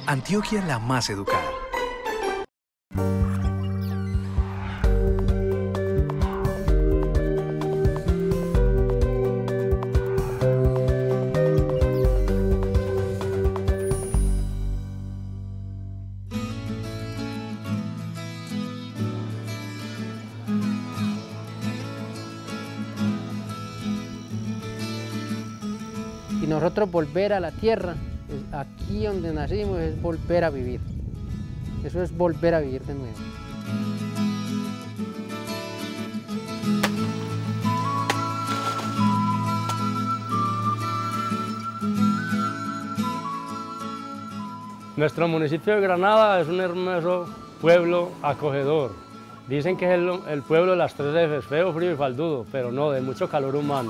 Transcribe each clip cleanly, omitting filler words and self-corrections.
Antioquia la más educada. Y nosotros volver a la tierra, aquí donde nacimos, es volver a vivir. Eso es volver a vivir de nuevo. Nuestro municipio de Granada es un hermoso pueblo acogedor. Dicen que es el pueblo de las 3 Fs, feo, frío y faldudo, pero no, de mucho calor humano.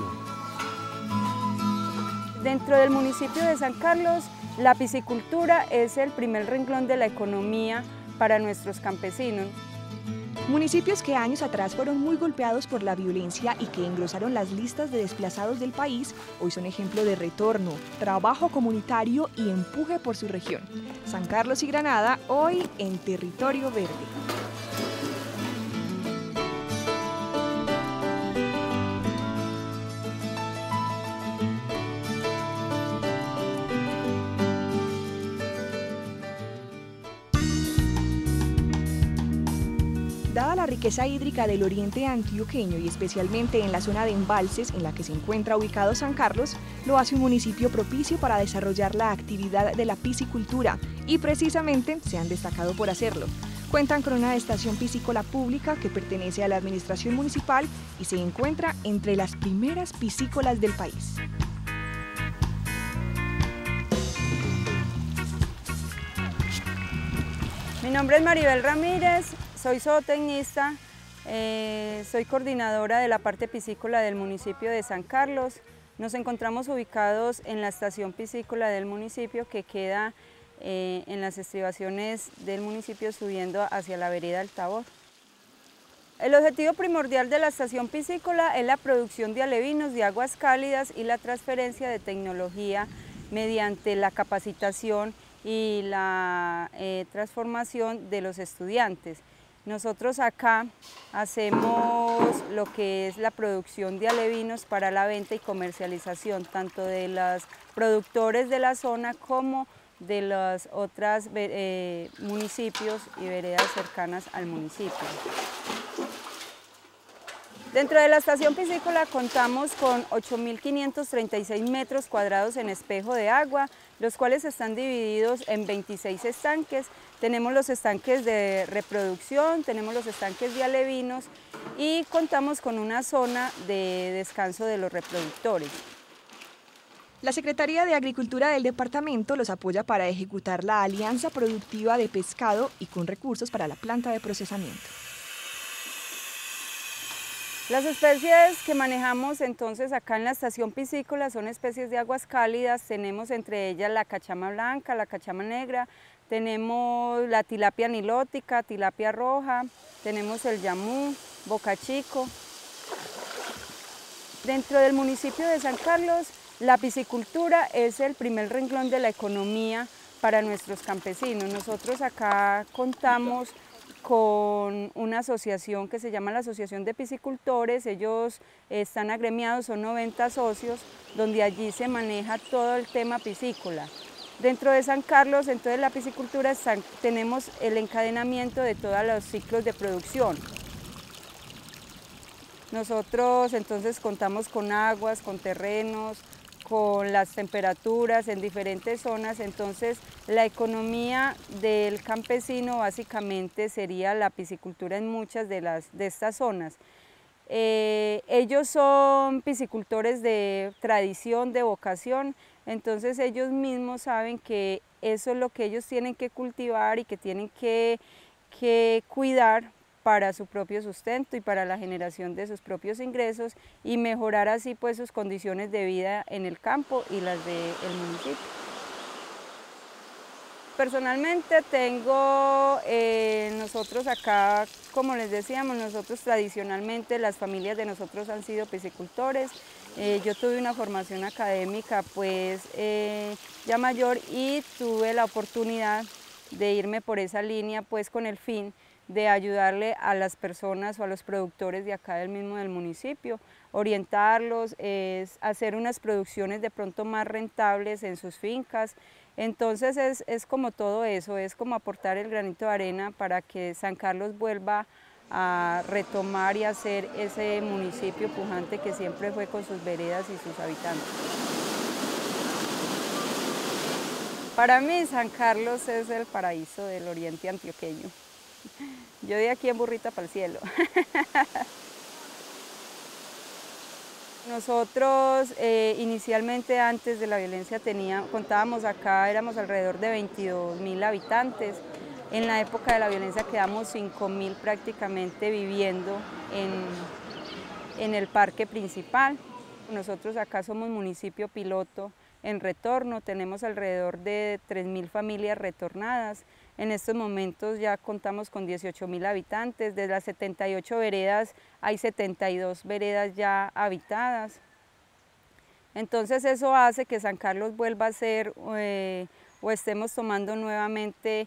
Dentro del municipio de San Carlos, la piscicultura es el primer renglón de la economía para nuestros campesinos. Municipios que años atrás fueron muy golpeados por la violencia y que engrosaron las listas de desplazados del país, hoy son ejemplo de retorno, trabajo comunitario y empuje por su región. San Carlos y Granada, hoy en Territorio Verde. Dada la riqueza hídrica del oriente antioqueño y especialmente en la zona de embalses en la que se encuentra ubicado San Carlos, lo hace un municipio propicio para desarrollar la actividad de la piscicultura y precisamente se han destacado por hacerlo. Cuentan con una estación piscícola pública que pertenece a la administración municipal y se encuentra entre las primeras piscícolas del país. Mi nombre es Maribel Ramírez. Soy zootecnista, soy coordinadora de la parte piscícola del municipio de San Carlos. Nos encontramos ubicados en la estación piscícola del municipio que queda en las estribaciones del municipio subiendo hacia la vereda del Tabor. El objetivo primordial de la estación piscícola es la producción de alevinos de aguas cálidas y la transferencia de tecnología mediante la capacitación y la transformación de los estudiantes. Nosotros acá hacemos lo que es la producción de alevinos para la venta y comercialización, tanto de los productores de la zona como de los otros municipios y veredas cercanas al municipio. Dentro de la estación piscícola contamos con 8.536 metros cuadrados en espejo de agua, los cuales están divididos en 26 estanques. Tenemos los estanques de reproducción, tenemos los estanques de alevinos y contamos con una zona de descanso de los reproductores. La Secretaría de Agricultura del departamento los apoya para ejecutar la alianza productiva de pescado y con recursos para la planta de procesamiento. Las especies que manejamos entonces acá en la estación piscícola son especies de aguas cálidas, tenemos entre ellas la cachama blanca, la cachama negra, tenemos la tilapia nilótica, tilapia roja, tenemos el yamú, bocachico. Dentro del municipio de San Carlos, la piscicultura es el primer renglón de la economía para nuestros campesinos. Nosotros acá contamos con una asociación que se llama la Asociación de Piscicultores. Ellos están agremiados, son 90 socios, donde allí se maneja todo el tema piscícola. Dentro de San Carlos, entonces la piscicultura, tenemos el encadenamiento de todos los ciclos de producción. Nosotros entonces contamos con aguas, con terrenos, con las temperaturas en diferentes zonas, entonces la economía del campesino básicamente sería la piscicultura en muchas de estas zonas. Ellos son piscicultores de tradición, de vocación, entonces ellos mismos saben que eso es lo que ellos tienen que cultivar y que tienen que cuidar para su propio sustento y para la generación de sus propios ingresos y mejorar así pues sus condiciones de vida en el campo y las del municipio. Personalmente tengo, nosotros acá, como les decíamos, nosotros tradicionalmente, las familias de nosotros han sido piscicultores. Yo tuve una formación académica pues ya mayor y tuve la oportunidad de irme por esa línea pues con el fin de ayudarle a las personas o a los productores de acá del municipio, orientarlos, hacer unas producciones de pronto más rentables en sus fincas. Entonces es como todo eso, es como aportar el granito de arena para que San Carlos vuelva a retomar y a ser ese municipio pujante que siempre fue con sus veredas y sus habitantes. Para mí San Carlos es el paraíso del oriente antioqueño. Yo de aquí en burrita para el cielo. Nosotros inicialmente antes de la violencia contábamos acá, éramos alrededor de 22.000 habitantes. En la época de la violencia quedamos 5.000 prácticamente viviendo en el parque principal. Nosotros acá somos municipio piloto en retorno, tenemos alrededor de 3.000 familias retornadas. En estos momentos ya contamos con 18.000 habitantes, de las 78 veredas hay 72 veredas ya habitadas. Entonces eso hace que San Carlos vuelva a ser o estemos tomando nuevamente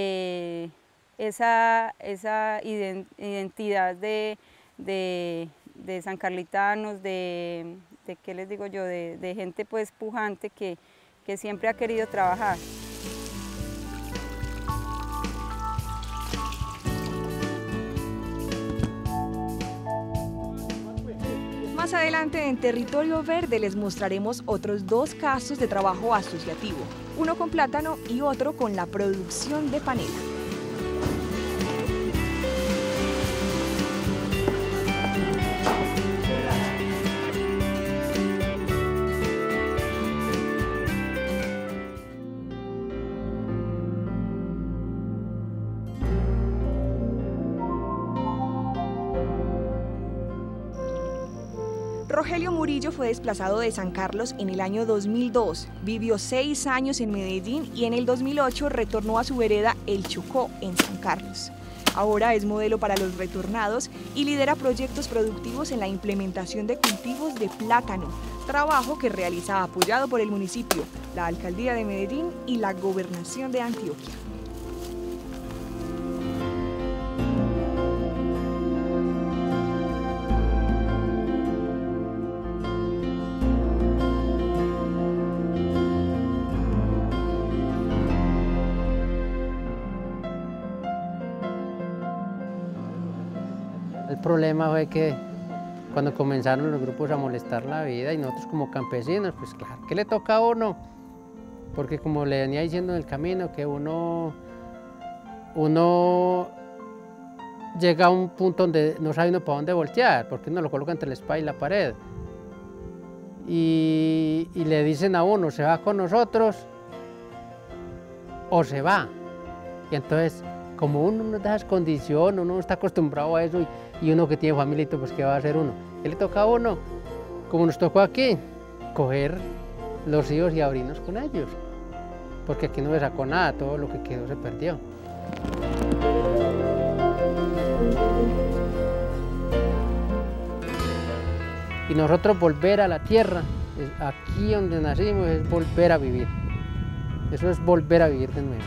esa identidad de sancarlitanos, de ¿qué les digo yo? De gente pues pujante que siempre ha querido trabajar. Más adelante en Territorio Verde les mostraremos otros 2 casos de trabajo asociativo, uno con plátano y otro con la producción de panela. Rogelio Murillo fue desplazado de San Carlos en el año 2002, vivió 6 años en Medellín y en el 2008 retornó a su vereda El Chocó en San Carlos. Ahora es modelo para los retornados y lidera proyectos productivos en la implementación de cultivos de plátano, trabajo que realiza apoyado por el municipio, la Alcaldía de Medellín y la Gobernación de Antioquia. El problema fue que cuando comenzaron los grupos a molestar la vida y nosotros como campesinos, pues claro, ¿qué le toca a uno? Porque como le venía diciendo en el camino, que uno llega a un punto donde no sabe uno para dónde voltear, porque uno lo coloca entre la espalda y la pared. Y le dicen a uno, ¿se va con nosotros o se va? Y entonces, como uno no da esa condición, uno no está acostumbrado a eso y uno que tiene familia, pues ¿qué va a hacer uno? ¿Qué le toca a uno? Como nos tocó aquí, coger los hijos y abrirnos con ellos, porque aquí no se sacó nada, todo lo que quedó se perdió. Y nosotros volver a la tierra, aquí donde nacimos, es volver a vivir. Eso es volver a vivir de nuevo.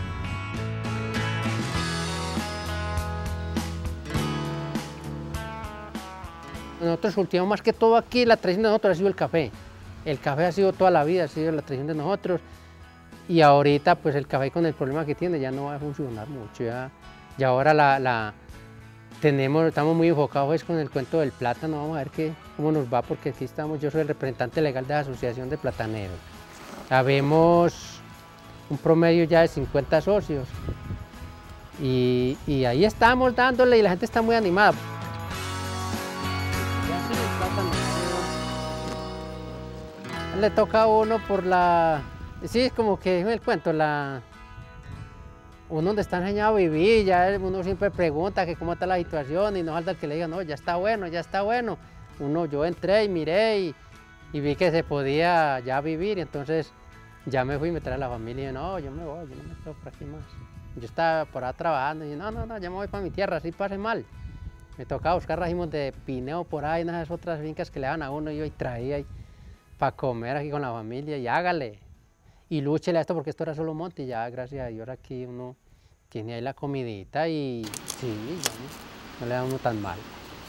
Nosotros cultivamos más que todo aquí, la tradición de nosotros ha sido el café. El café ha sido toda la vida, ha sido la tradición de nosotros. Y ahorita pues el café con el problema que tiene ya no va a funcionar mucho. Ya ahora estamos muy enfocados con el cuento del plátano, vamos a ver cómo nos va, porque aquí estamos, yo soy el representante legal de la Asociación de Plataneros. Habemos un promedio ya de 50 socios y ahí estamos dándole y la gente está muy animada. Le toca a uno por sí, es como que en el cuento, uno donde está enseñado a vivir, ya uno siempre pregunta que cómo está la situación y no falta que le diga, no, ya está bueno, ya está bueno. Yo entré y miré y vi que se podía ya vivir, entonces Ya me fui y me traje a la familia y no, yo me voy, yo no me quedo por aquí más. Yo estaba por ahí trabajando y no, ya me voy para mi tierra, así pase mal. Me tocaba buscar racimos de pineo por ahí, en esas otras fincas que le dan a uno, y yo y traía para comer aquí con la familia y hágale. Y lúchele a esto porque esto era solo monte y ya, gracias a Dios, aquí uno tiene ahí la comidita y sí, ya no le da a uno tan mal.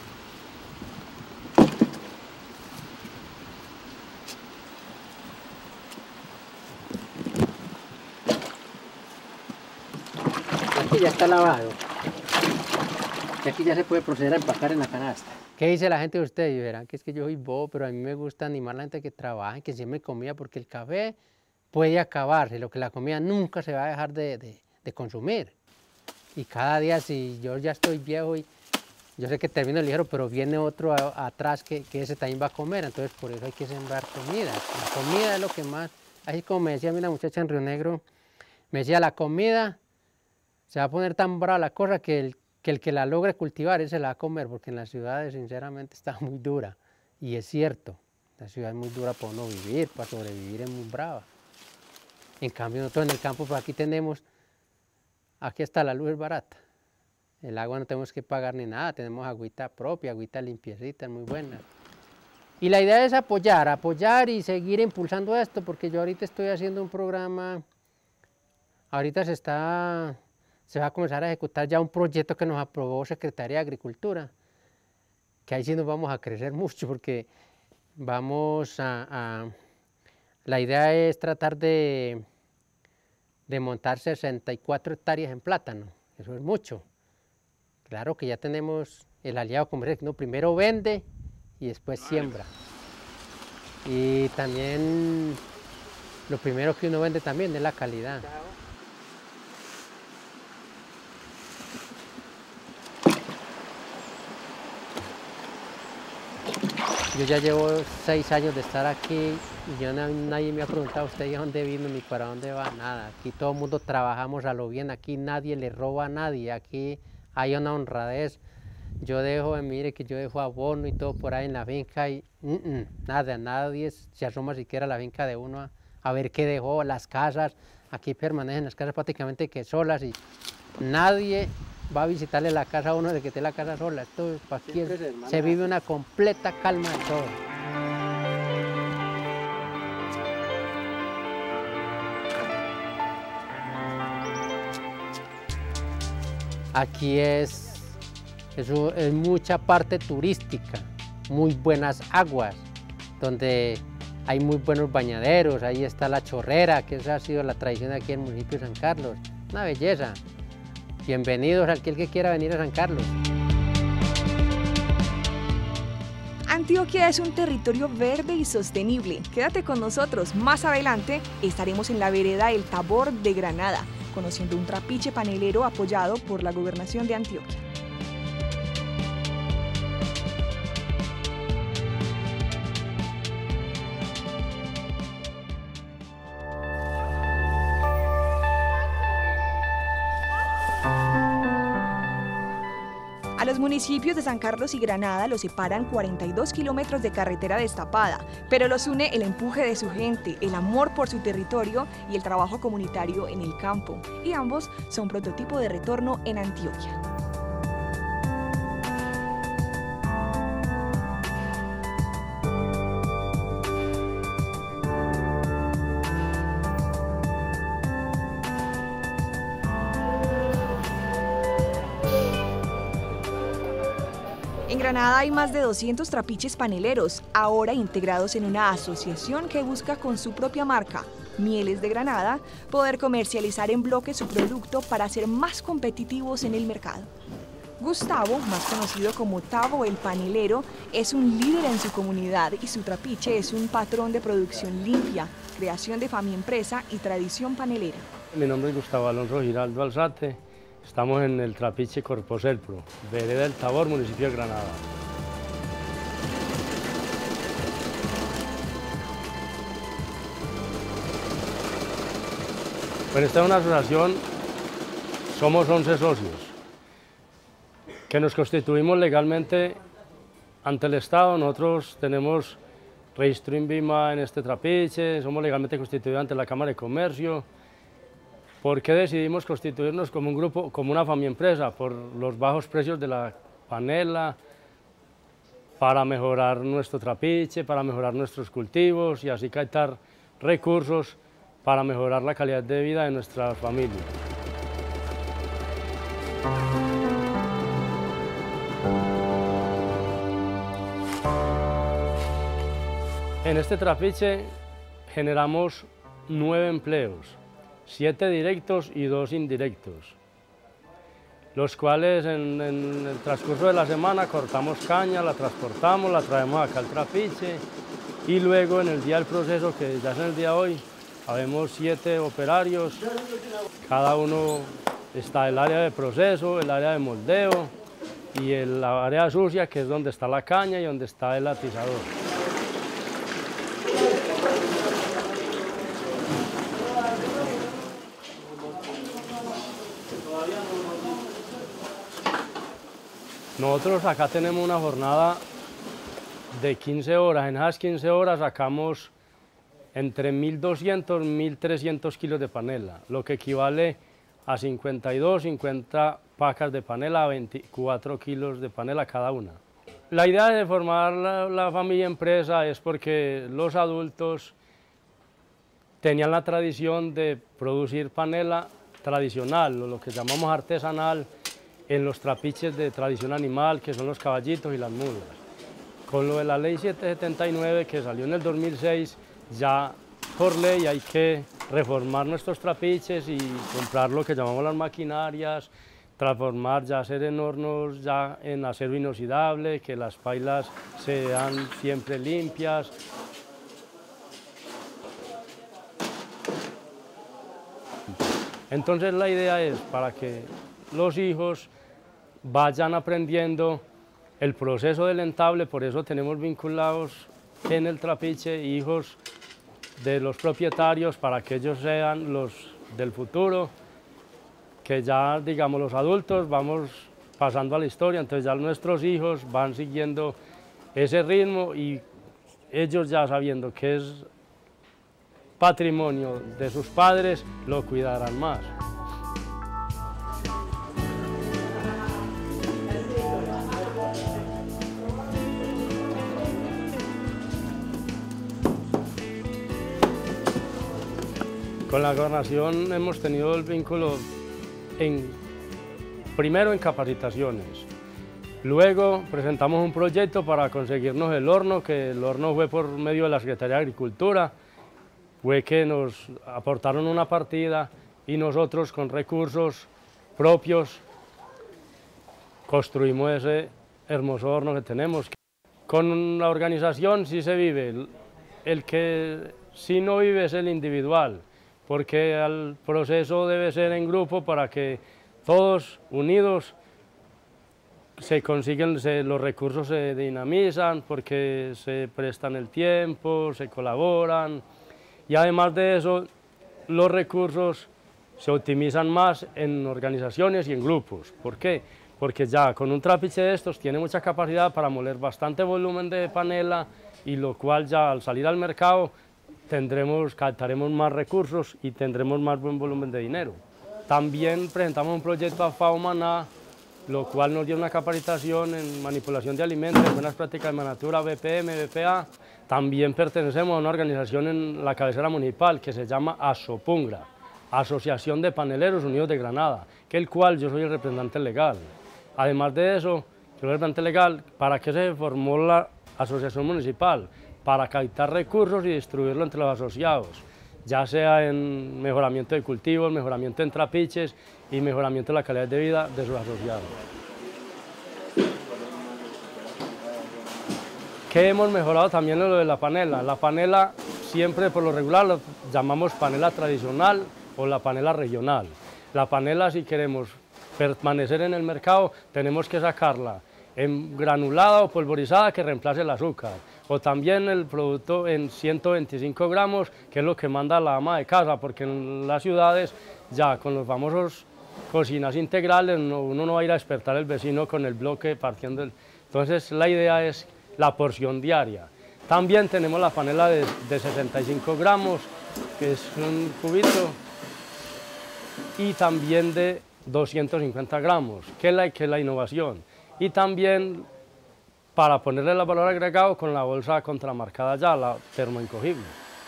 Aquí ya está lavado. Y aquí ya se puede proceder a empacar en la canasta. ¿Qué dice la gente de ustedes? Y verán que es que yo soy bobo, pero a mí me gusta animar a la gente que trabaje, que siempre comida, porque el café puede acabarse, lo que la comida nunca se va a dejar de consumir. Y cada día, si yo ya estoy viejo y yo sé que termino ligero, pero viene otro atrás que ese también va a comer, entonces por eso hay que sembrar comida. La comida es lo que más, así como me decía una muchacha en Río Negro, me decía, la comida se va a poner tan brava la cosa que el que la logre cultivar, ese la va a comer, porque en las ciudades sinceramente está muy dura. Y es cierto, la ciudad es muy dura para uno vivir, para sobrevivir es muy brava. En cambio nosotros en el campo, pues aquí tenemos, aquí hasta la luz es barata. El agua no tenemos que pagar ni nada, tenemos agüita propia, agüita limpiecita, es muy buena. Y la idea es apoyar y seguir impulsando esto, porque yo ahorita estoy haciendo un programa, ahorita se va a comenzar a ejecutar ya un proyecto que nos aprobó Secretaría de Agricultura, que ahí sí nos vamos a crecer mucho, porque vamos la idea es tratar de montar 64 hectáreas en plátano, eso es mucho. Claro que ya tenemos el aliado comercial, que uno primero vende y después siembra. Y también lo primero que uno vende también es la calidad. Yo ya llevo 6 años de estar aquí y nadie me ha preguntado a usted de dónde vino ni para dónde va, nada. Aquí todo el mundo trabajamos a lo bien, aquí nadie le roba a nadie, aquí hay una honradez. Yo dejo, mire que yo dejo abono y todo por ahí en la finca y nada, nadie se asoma siquiera a la finca de uno a ver qué dejó, las casas, aquí permanecen las casas prácticamente que solas y nadie va a visitarle la casa a uno de que esté la casa sola. Esto aquí se vive una completa calma de todo. Aquí es mucha parte turística, muy buenas aguas, donde hay muy buenos bañaderos, ahí está la chorrera, que esa ha sido la tradición aquí en el municipio de San Carlos, una belleza. Bienvenidos a aquel que quiera venir a San Carlos. Antioquia es un territorio verde y sostenible. Quédate con nosotros, más adelante estaremos en la vereda El Tabor de Granada, conociendo un trapiche panelero apoyado por la Gobernación de Antioquia. A los municipios de San Carlos y Granada los separan 42 kilómetros de carretera destapada, pero los une el empuje de su gente, el amor por su territorio y el trabajo comunitario en el campo. Y ambos son prototipo de retorno en Antioquia. En Granada hay más de 200 trapiches paneleros, ahora integrados en una asociación que busca con su propia marca, Mieles de Granada, poder comercializar en bloque su producto para ser más competitivos en el mercado. Gustavo, más conocido como Tavo el Panelero, es un líder en su comunidad y su trapiche es un patrón de producción limpia, creación de familia empresa y tradición panelera. Mi nombre es Gustavo Alonso Giraldo Alzate. Estamos en el trapiche Corposelpro, vereda El Tabor, municipio de Granada. Bueno, esta es una asociación, somos 11 socios, que nos constituimos legalmente ante el Estado. Nosotros tenemos registro INVIMA en este trapiche, somos legalmente constituidos ante la Cámara de Comercio. ¿Por qué decidimos constituirnos como un grupo, como una familia-empresa? Por los bajos precios de la panela, para mejorar nuestro trapiche, para mejorar nuestros cultivos y así captar recursos para mejorar la calidad de vida de nuestra familia. En este trapiche generamos 9 empleos, 7 directos y 2 indirectos, los cuales en el transcurso de la semana cortamos caña, la transportamos, la traemos acá al trapiche y luego en el día del proceso, que ya es en el día de hoy, habemos 7 operarios, cada uno está el área de proceso, el área de moldeo y el área sucia, que es donde está la caña y donde está el atizador. Nosotros acá tenemos una jornada de 15 horas, en esas 15 horas sacamos entre 1.200 y 1.300 kilos de panela, lo que equivale a 50 pacas de panela, a 24 kilos de panela cada una. La idea de formar la familia empresa es porque los adultos tenían la tradición de producir panela tradicional, o lo que llamamos artesanal, en los trapiches de tradición animal, que son los caballitos y las mulas. Con lo de la ley 779, que salió en el 2006, ya por ley hay que reformar nuestros trapiches y comprar lo que llamamos las maquinarias, transformar, ya hacer en hornos, ya en acero inoxidable, que las pailas sean siempre limpias. Entonces la idea es para que los hijos vayan aprendiendo el proceso del entable, por eso tenemos vinculados en el trapiche hijos de los propietarios para que ellos sean los del futuro, que ya digamos los adultos vamos pasando a la historia, entonces ya nuestros hijos van siguiendo ese ritmo y ellos ya sabiendo que es patrimonio de sus padres, lo cuidarán más. Con la gobernación hemos tenido el vínculo primero en capacitaciones, luego presentamos un proyecto para conseguirnos el horno, que el horno fue por medio de la Secretaría de Agricultura, fue que nos aportaron una partida y nosotros con recursos propios construimos ese hermoso horno que tenemos. Con la organización sí se vive, el que sí no vive es el individual, porque el proceso debe ser en grupo para que todos unidos se consiguen, los recursos se dinamizan, porque se prestan el tiempo, se colaboran, y además de eso, los recursos se optimizan más en organizaciones y en grupos. ¿Por qué? Porque ya con un trapiche de estos tiene mucha capacidad para moler bastante volumen de panela, y lo cual ya al salir al mercado captaremos más recursos y tendremos más buen volumen de dinero. También presentamos un proyecto a FAO Maná, lo cual nos dio una capacitación en manipulación de alimentos, en buenas prácticas de manatura, BPM, BPA. También pertenecemos a una organización en la cabecera municipal que se llama ASOPUNGRA, Asociación de Paneleros Unidos de Granada, que el cual yo soy el representante legal. Además de eso, yo soy el representante legal. ¿Para qué se formó la asociación municipal? Para captar recursos y distribuirlo entre los asociados, ya sea en mejoramiento de cultivos, mejoramiento en trapiches y mejoramiento de la calidad de vida de sus asociados. ¿Qué hemos mejorado también en lo de la panela? La panela siempre por lo regular la llamamos panela tradicional o la panela regional. La panela, si queremos permanecer en el mercado, tenemos que sacarla en granulada o polvorizada que reemplace el azúcar, o también el producto en 125 gramos, que es lo que manda la ama de casa, porque en las ciudades ya con los famosos cocinas integrales uno no va a ir a despertar al vecino con el bloque partiendo. Entonces la idea es la porción diaria. También tenemos la panela de 65 gramos, que es un cubito, y también de 250 gramos, que es la innovación. Y también para ponerle el valor agregado con la bolsa contramarcada ya, la termoencogible.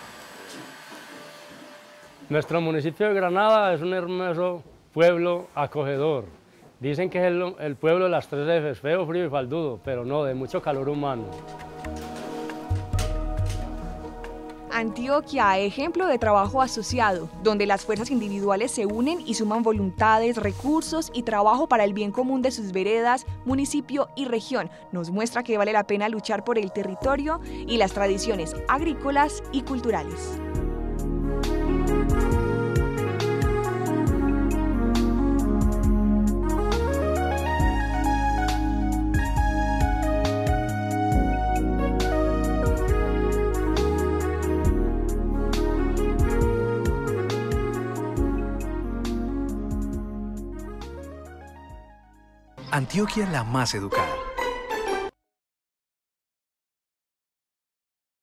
Nuestro municipio de Granada es un hermoso pueblo acogedor. Dicen que es el pueblo de las 3 Fs, feo, frío y faldudo, pero no, de mucho calor humano. Antioquia, ejemplo de trabajo asociado, donde las fuerzas individuales se unen y suman voluntades, recursos y trabajo para el bien común de sus veredas, municipio y región, nos muestra que vale la pena luchar por el territorio y las tradiciones agrícolas y culturales. Antioquia la más educada.